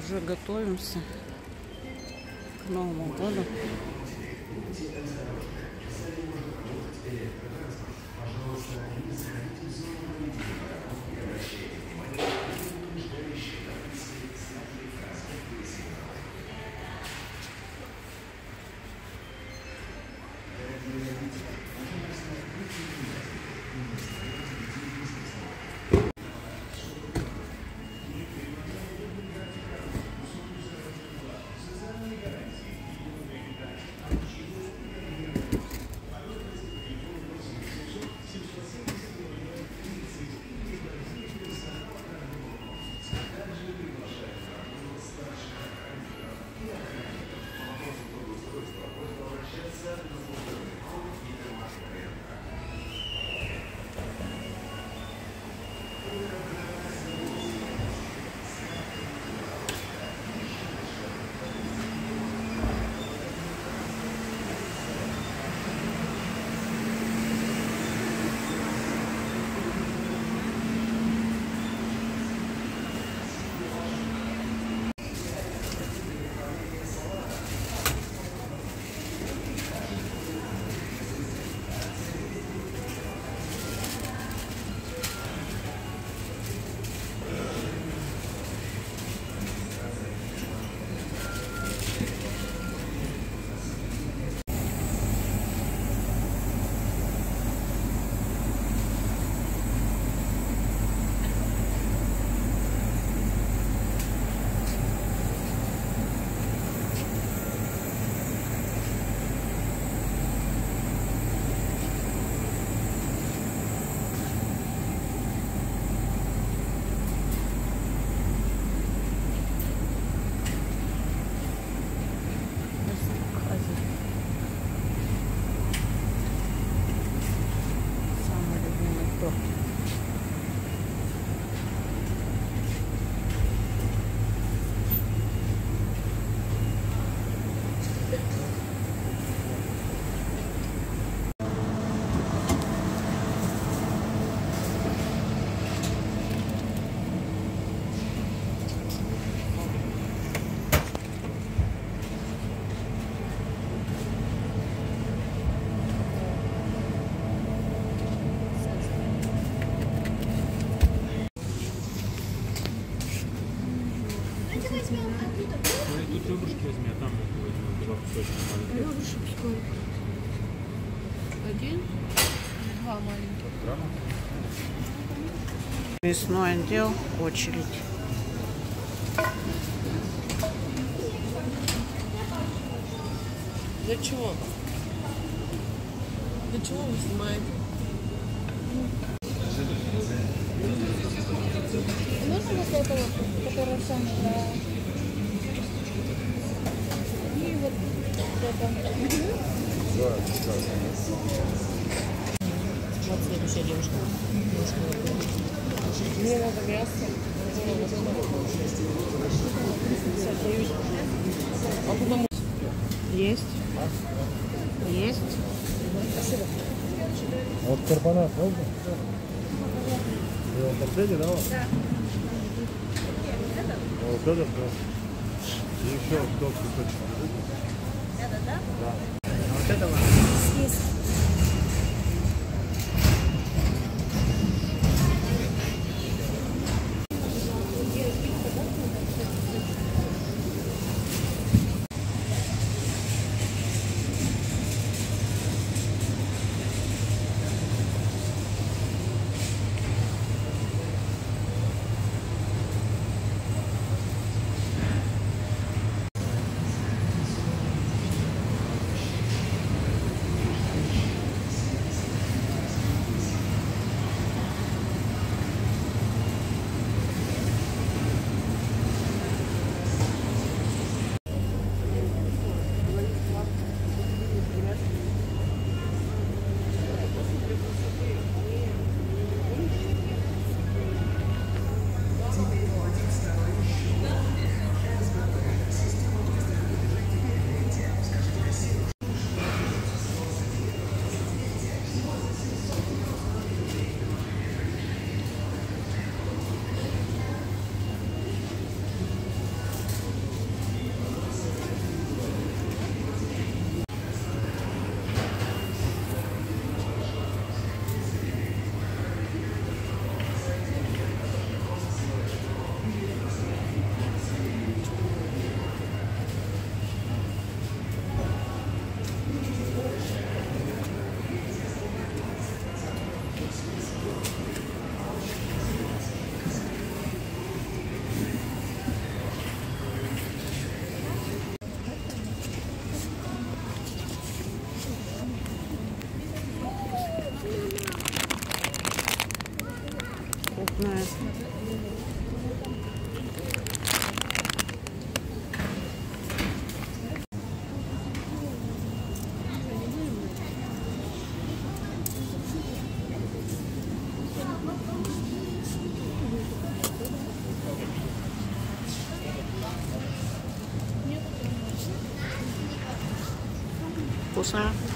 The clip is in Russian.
уже готовимся к Новому году. Тут ребрышки возьми, а там возьми, два кусочка маленьких. Ребрышек сколько? Один? Два маленьких. Мясной отдел, очередь. Для чего? Для чего вы снимаете? Можно вот это вот, которое самое, и вот это. Вот следующая девушка. Мне надо мясо. 59. А куда? Есть. Есть. Спасибо. А вот карбонат можно? Вы вам последний, да? Да. А вот этот, да. И еще кто кусочек. Это, да? Да. Вот это вот. Есть. крупная. Вкусно.